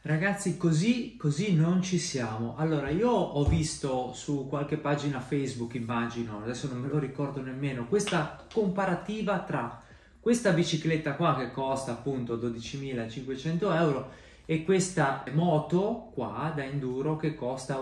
Ragazzi, così non ci siamo. Allora, io ho visto su qualche pagina Facebook, immagino, adesso non me lo ricordo nemmeno, questa comparativa tra questa bicicletta qua che costa appunto 12.500 euro e questa moto qua da enduro che costa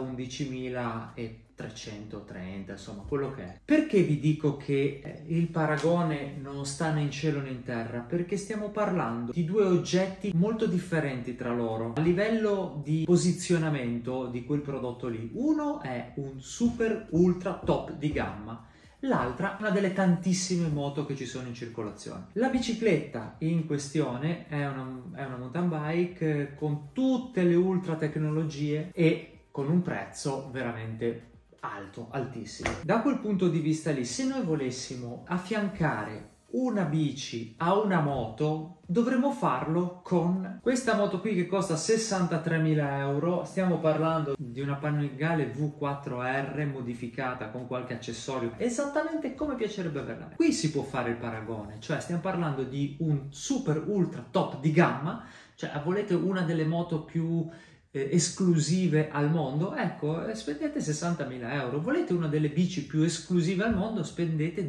11.330, insomma, quello che è. Perché vi dico che il paragone non sta né in cielo né in terra? Perché stiamo parlando di due oggetti molto differenti tra loro a livello di posizionamento di quel prodotto lì. Uno è un super ultra top di gamma, l'altra una delle tantissime moto che ci sono in circolazione. La bicicletta in questione è una mountain bike con tutte le ultra tecnologie e con un prezzo veramente alto, altissimo. Da quel punto di vista lì, se noi volessimo affiancare una bici a una moto, dovremmo farlo con questa moto qui che costa 63.000 euro. Stiamo parlando di una Panigale V4R modificata con qualche accessorio esattamente come piacerebbe averla. Qui si può fare il paragone, cioè stiamo parlando di un super ultra top di gamma, cioè volete una delle moto più esclusive al mondo, ecco, spendete 60.000 euro. Volete una delle bici più esclusive al mondo, spendete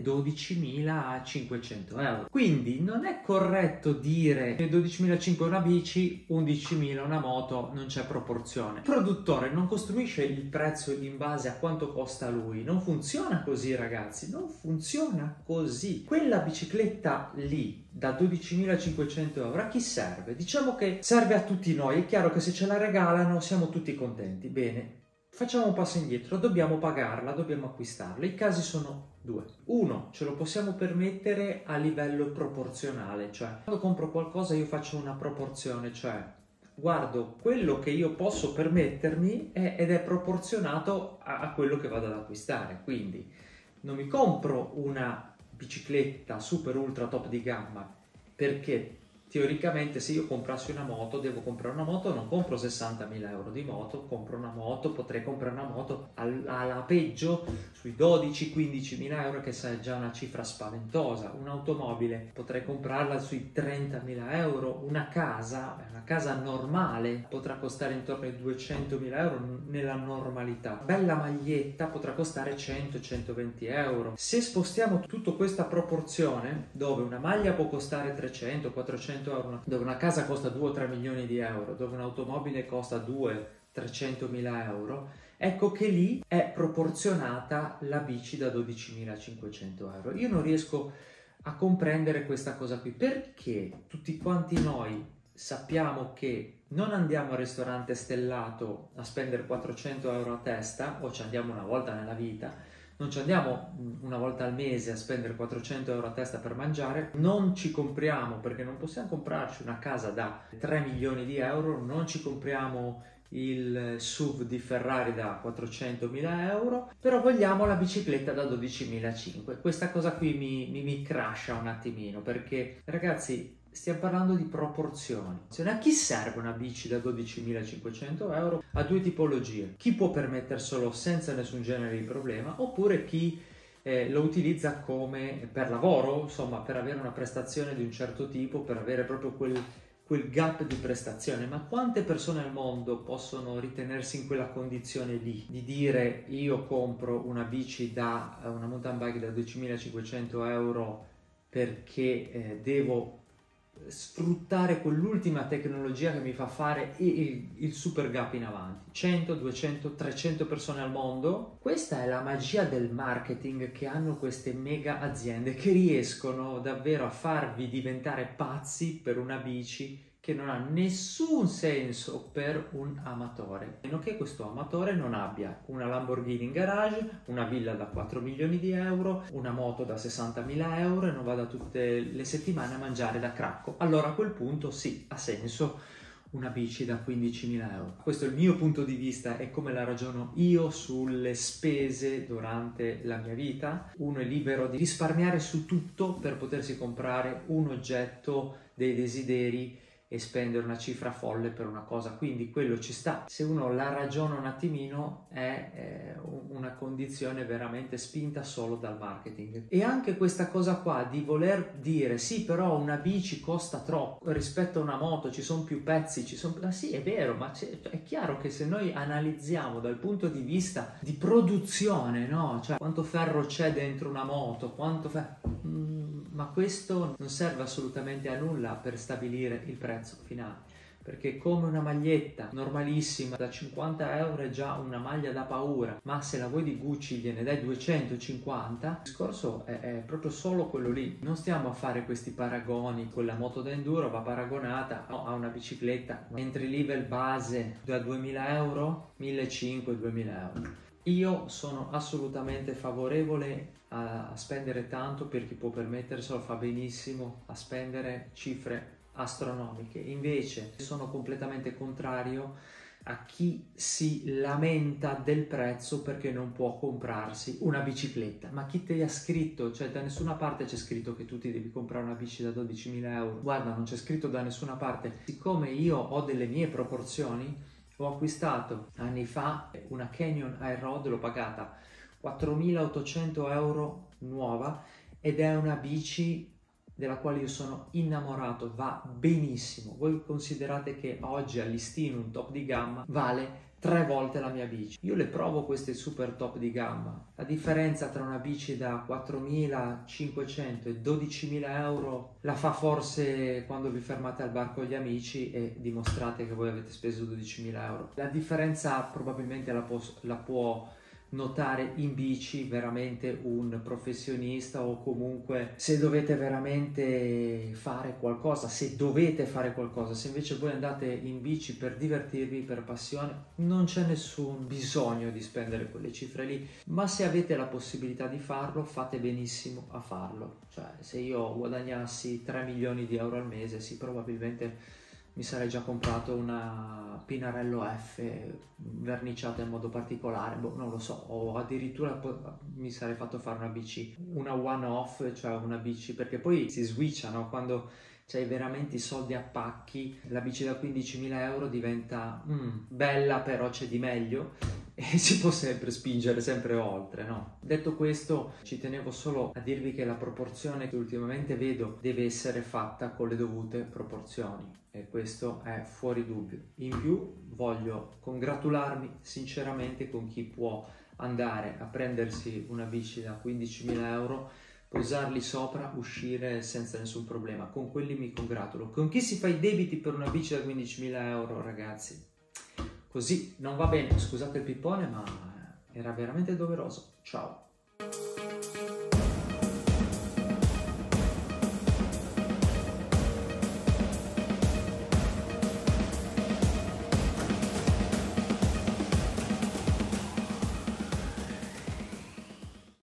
12.500 euro. Quindi non è corretto dire che 12.500 una bici, 11.000 una moto, non c'è proporzione. Il produttore non costruisce il prezzo in base a quanto costa lui, non funziona così, ragazzi, non funziona così. Quella bicicletta lì da 12.500 euro a chi serve? Diciamo che serve a tutti noi. È chiaro che se ce la regalano siamo tutti contenti. Bene, facciamo un passo indietro, dobbiamo pagarla, dobbiamo acquistarla. I casi sono due. Uno, ce lo possiamo permettere a livello proporzionale, cioè quando compro qualcosa io faccio una proporzione, cioè guardo quello che io posso permettermi ed è proporzionato a quello che vado ad acquistare. Quindi non mi compro una bicicletta super ultra top di gamma perché teoricamente se io comprassi una moto, devo comprare una moto, non compro 60.000 euro di moto, compro una moto, potrei comprare una moto alla peggio sui 12-15.000 euro, che è già una cifra spaventosa. Un'automobile potrei comprarla sui 30.000 euro, una casa normale potrà costare intorno ai 200.000 euro nella normalità, bella maglietta potrà costare 100-120 euro. Se spostiamo tutta questa proporzione, dove una maglia può costare 300-400 euro, dove una casa costa 2-3 milioni di euro, dove un'automobile costa 200-300.000 euro, ecco che lì è proporzionata la bici da 12.500 euro. Io non riesco a comprendere questa cosa qui, perché tutti quanti noi sappiamo che non andiamo al ristorante stellato a spendere 400 euro a testa, o ci andiamo una volta nella vita, non ci andiamo una volta al mese a spendere 400 euro a testa per mangiare, non ci compriamo, perché non possiamo comprarci una casa da 3 milioni di euro, non ci compriamo il SUV di Ferrari da 400.000 euro, però vogliamo la bicicletta da 12.500. Questa cosa qui mi crasha un attimino, perché ragazzi stiamo parlando di proporzioni. A chi serve una bici da 12.500 euro? A due tipologie: chi può permetterselo senza nessun genere di problema, oppure chi lo utilizza come per lavoro, insomma per avere una prestazione di un certo tipo, per avere proprio quel gap di prestazione. Ma quante persone al mondo possono ritenersi in quella condizione lì, di dire io compro una bici una mountain bike da 12.500 euro perché devo sfruttare quell'ultima tecnologia che mi fa fare il super gap in avanti? 100, 200, 300 persone al mondo? Questa è la magia del marketing che hanno queste mega aziende, che riescono davvero a farvi diventare pazzi per una bici che non ha nessun senso per un amatore, a meno che questo amatore non abbia una Lamborghini in garage, una villa da 4 milioni di euro, una moto da 60.000 euro e non vada tutte le settimane a mangiare da Cracco. Allora a quel punto sì, ha senso una bici da 15.000 euro. Questo è il mio punto di vista e come la ragiono io sulle spese durante la mia vita. Uno è libero di risparmiare su tutto per potersi comprare un oggetto dei desideri e spendere una cifra folle per una cosa, quindi quello ci sta. Se uno la ragiona un attimino è una condizione veramente spinta solo dal marketing. E anche questa cosa qua di voler dire sì, però una bici costa troppo rispetto a una moto, ci sono più pezzi, sì, è vero, ma è chiaro che se noi analizziamo dal punto di vista di produzione, no? Cioè quanto ferro c'è dentro una moto, ma questo non serve assolutamente a nulla per stabilire il prezzo finale, perché come una maglietta normalissima da 50 euro è già una maglia da paura, ma se la vuoi di Gucci gliene dai 250, il discorso è proprio solo quello lì. Non stiamo a fare questi paragoni, con la moto da enduro va paragonata a una bicicletta entry level base da 2000 euro, 1500-2000 euro. Io sono assolutamente favorevole a spendere tanto, per chi può permetterselo fa benissimo a spendere cifre astronomiche. Invece sono completamente contrario a chi si lamenta del prezzo perché non può comprarsi una bicicletta. Ma chi ti ha scritto? Cioè da nessuna parte c'è scritto che tu ti devi comprare una bici da 12.000 euro. Guarda, non c'è scritto da nessuna parte. Siccome io ho delle mie proporzioni, ho acquistato anni fa una Canyon Air Rod, l'ho pagata 4.800 euro nuova ed è una bici della quale io sono innamorato, va benissimo. Voi considerate che oggi a listino un top di gamma vale 3 volte la mia bici. Io le provo queste super top di gamma. La differenza tra una bici da 4.500 e 12.000 euro la fa forse quando vi fermate al bar con gli amici e dimostrate che voi avete speso 12.000 euro. La differenza probabilmente la può notare in bici veramente un professionista, o comunque se dovete veramente fare qualcosa, se invece voi andate in bici per divertirvi, per passione, non c'è nessun bisogno di spendere quelle cifre lì, ma se avete la possibilità di farlo, fate benissimo a farlo. Cioè, se io guadagnassi 3 milioni di euro al mese, sì, probabilmente mi sarei già comprato una Pinarello F verniciata in modo particolare, non lo so, o addirittura mi sarei fatto fare una bici, una one off, cioè una bici, perché poi si switcha, no? Quando c'hai veramente i soldi a pacchi, la bici da 15.000 euro diventa bella, però c'è di meglio e si può sempre spingere sempre oltre, no? Detto questo, ci tenevo solo a dirvi che la proporzione che ultimamente vedo deve essere fatta con le dovute proporzioni, e questo è fuori dubbio. In più voglio congratularmi sinceramente con chi può andare a prendersi una bici da 15.000 euro, posarli sopra, uscire senza nessun problema. Con quelli mi congratulo. Con chi si fa i debiti per una bici da 15.000 euro, ragazzi, così non va bene. Scusate il pippone, ma era veramente doveroso. Ciao.